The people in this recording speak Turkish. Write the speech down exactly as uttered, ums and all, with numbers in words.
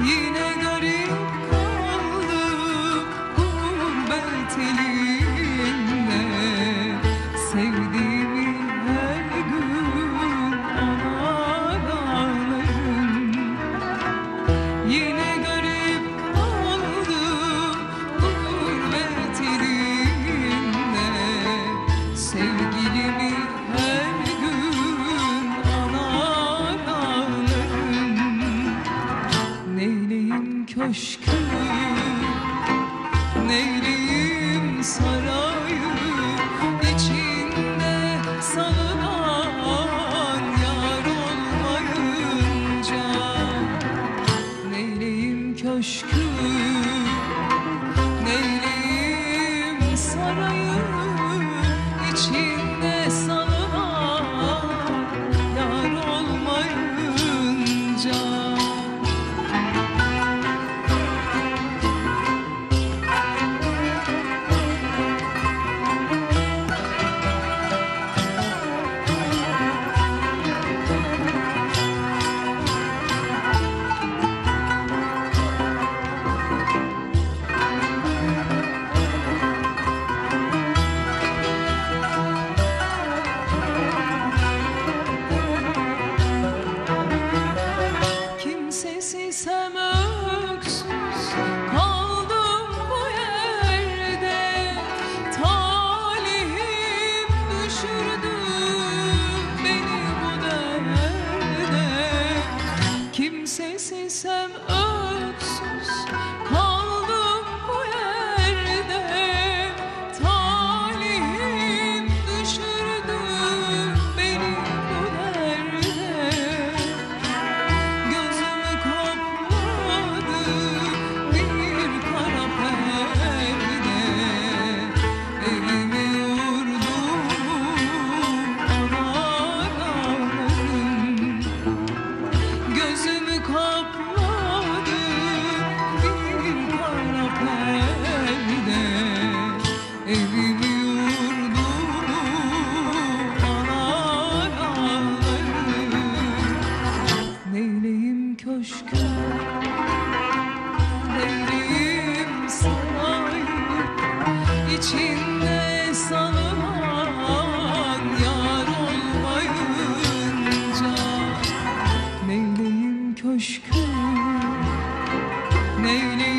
Yine garip kaldım gurbet elinde, sevdiğimi her gün ona ağlarım. Yine garip kaldım gurbet elinde, sevgilimi her gün anar ağlarım. Neyleyim köşkü, neyleyim sarayı, içinde salınan yar olmayınca. Neyleyim köşkü, neyleyim sarayı, içinde salınan yar olmayınca. Kimsesizsem öksüz kaldım bu yerde, talihim düşürdü beni bu derde. Kimsesizsem öksüz kaldım bu yerde, talihim düşürdü beni bu derde. Gözümü kapladı bir kara perde, evimi yurdumu anar ağlarım. Gözümü kapladı bir kara perde, evimi yurdumu anar ağlarım. Neyleyim köşkü, neyleyim sarayı, içinde salınan yar olmayınca. Neyleyim köşkü, neyleyim